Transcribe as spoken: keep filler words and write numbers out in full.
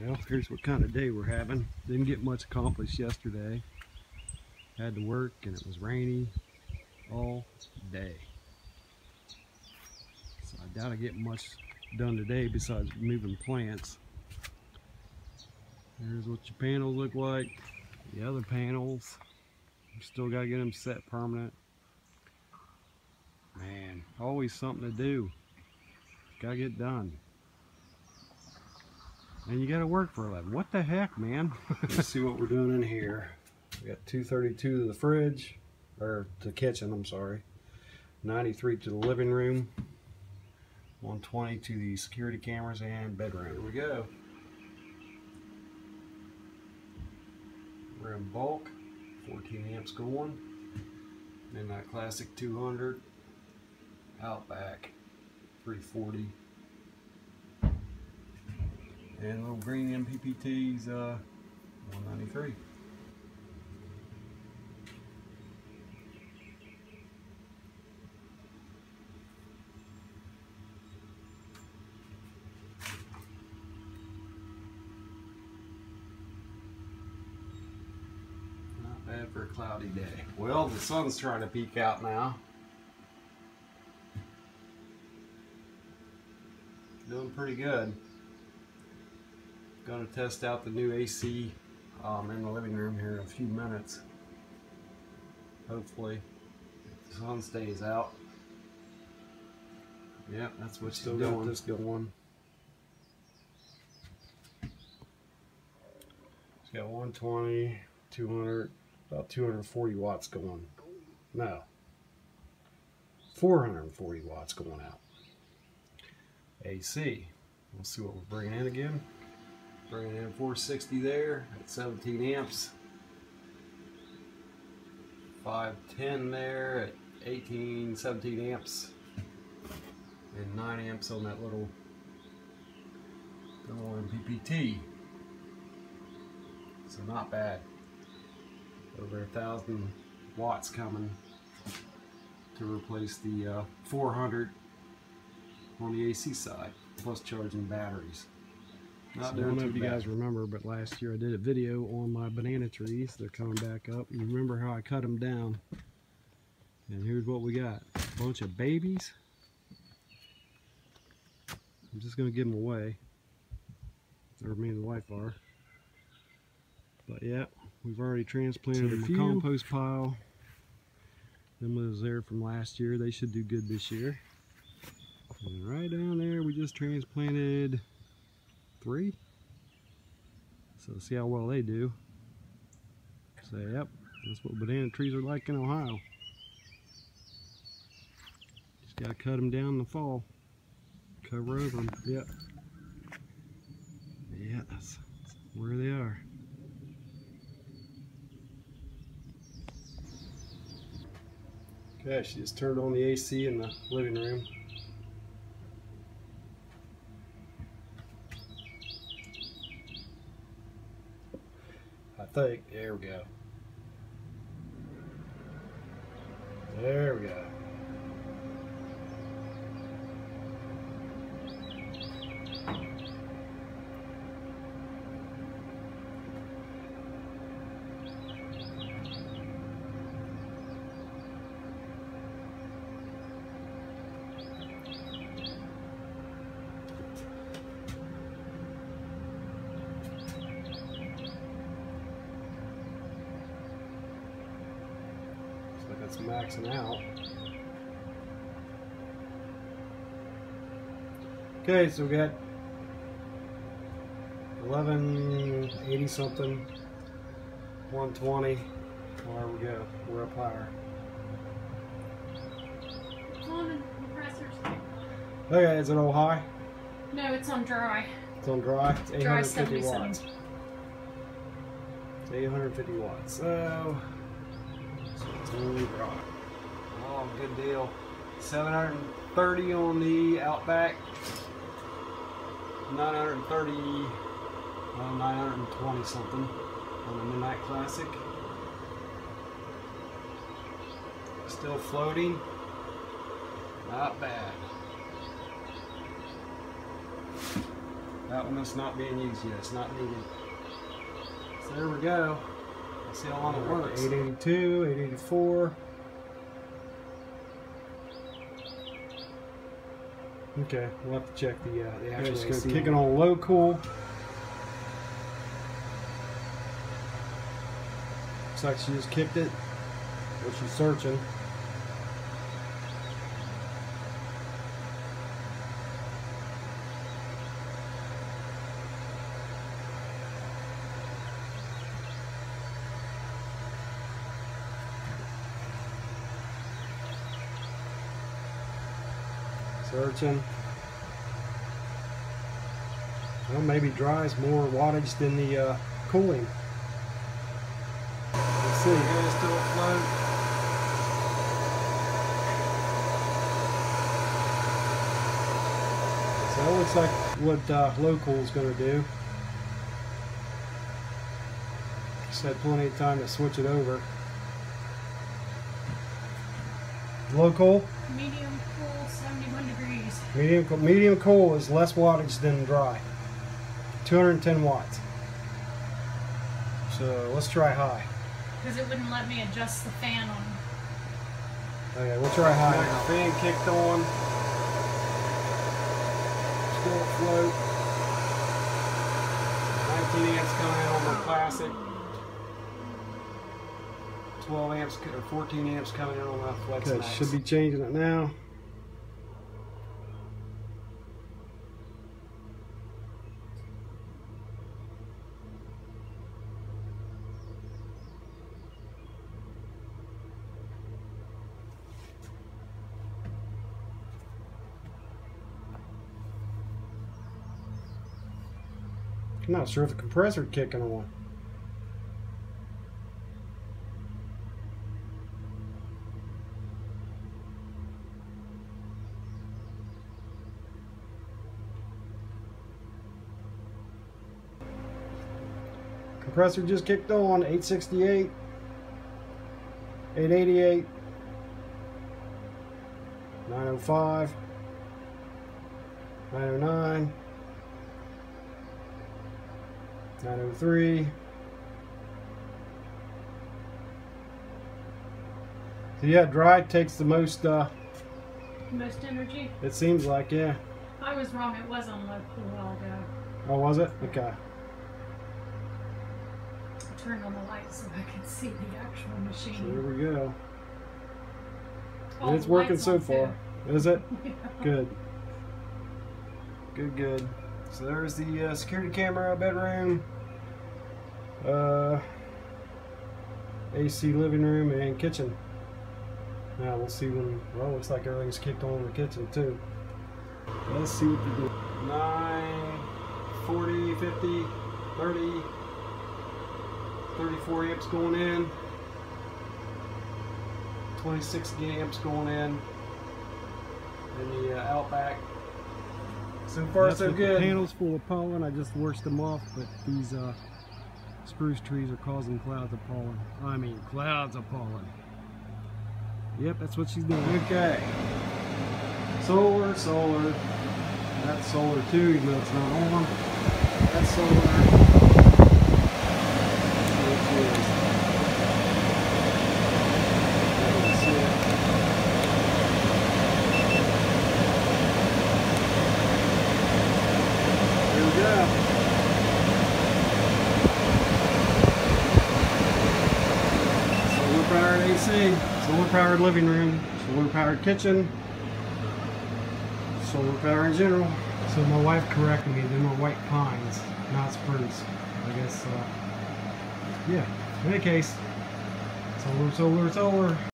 Well, here's what kind of day we're having. Didn't get much accomplished yesterday. Had to work and it was rainy all day. So I doubt I get much done today besides moving plants. Here's what your panels look like. The other panels, still gotta get them set permanent. Man, always something to do. Gotta get done. And you gotta work for a living. What the heck, man? Let's see what we're doing in here. We got two thirty-two to the fridge, or to the kitchen, I'm sorry. ninety-three to the living room. one twenty to the security cameras and bedroom. Here we go. We're in bulk, fourteen amps going. Midnight Classic two hundred. Outback three forty. And little green M P P T's uh, one ninety-three. Not bad for a cloudy day. Well, the sun's trying to peek out now. Doing pretty good. Going to test out the new A C um, in the living room here in a few minutes. Hopefully the sun stays out. Yep, that's what's still going. This going. It's got one twenty, two hundred, about two hundred forty watts going. No, four hundred forty watts going out. A C. We'll see what we're bringing in again. Bringing in four sixty there at seventeen amps. five ten there at eighteen, seventeen amps. And nine amps on that little, little M P P T. So not bad. Over a thousand watts coming to replace the uh, four hundred on the A C side, plus charging batteries. Not so I don't know if you bad. guys remember, but last year I did a video on my banana trees. They're coming back up. You remember how I cut them down? And here's what we got. A bunch of babies. I'm just going to give them away. Or me and the wife are. But yeah, we've already transplanted them in a compost pile. Them was there from last year. They should do good this year. And right down there we just transplanted three. So see how well they do. So yep, that's what banana trees are like in Ohio. Just gotta cut them down in the fall. Cover over them. Yep. Yeah, that's where they are. Okay, she just turned on the A C in the living room. I think, there we go. There we go. That's maxing out. Okay, so we got eleven eighty something, one twenty. There we go. We're up higher. It's on the compressors. Okay, is it all high? No, it's on dry. It's on dry. It's eight hundred fifty dry watts. It's eight hundred fifty watts. So. Totally dry. Oh, good deal. seven hundred thirty on the Outback. nine hundred thirty, well, nine hundred twenty something on the Midnight Classic. Still floating. Not bad. That one is not being used yet. It's not needed. So there we go. Let's see how long it works. eight eighty-two, eight eighty-four. Okay, we'll have to check the uh, the actual. Just kick it on low cool. Looks like she just kicked it, but she's searching. Searching. Well, maybe dries more wattage than the uh, cooling. Let's see. It's still afloat. So it looks like what uh, low cool is going to do. Just had plenty of time to switch it over. Low cool? Medium cool, seventy-one degrees. Medium, medium cool is less wattage than dry. two hundred ten watts. So let's try high. Because it wouldn't let me adjust the fan on. Okay, we'll try high now. Fan kicked on. Still afloat. nineteen amps coming in on the classic. twelve amps or fourteen amps coming in on the Flex Max. Okay, should be changing it now. I'm not sure if the compressor kicking on. Compressor just kicked on. Eight sixty-eight, eight eighty-eight, nine oh five, nine oh nine, nine oh three. So yeah, dry takes the most uh Most energy. It seems like, yeah. I was wrong, it was on low cool a while ago. Oh, was it? Okay. I turned on the light so I could see the actual machine. So there we go. Oh, And it's working so on far. Is it? Yeah. Good. Good, good. So there's the uh, security camera bedroom, uh, A C living room, and kitchen. Now we'll see when, well, looks like everything's kicked on in the kitchen too. Let's see what they do. nine, forty, fifty, thirty, thirty-four amps going in, twenty-six amps going in, and the uh, Outback. So far, That's so with good. The panels full of pollen. I just washed them off, but these uh, spruce trees are causing clouds of pollen. I mean, clouds of pollen. Yep, that's what she's doing. Okay. Solar, solar. That's solar too, even though it's not on. That's solar. Powered A C, solar powered living room, solar powered kitchen, solar power in general. So my wife corrected me, them are white pines, not spruce. I guess, uh, yeah, in any case, solar, solar, solar.